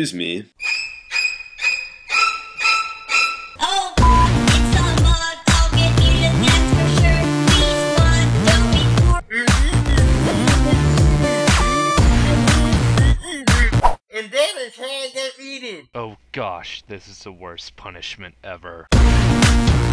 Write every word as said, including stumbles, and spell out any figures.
Excuse me. Oh, it's a mud. I'll get eaten, that's for sure. Please, one, don't be poor. And then his hand gets eaten. Oh gosh, this is the worst punishment ever.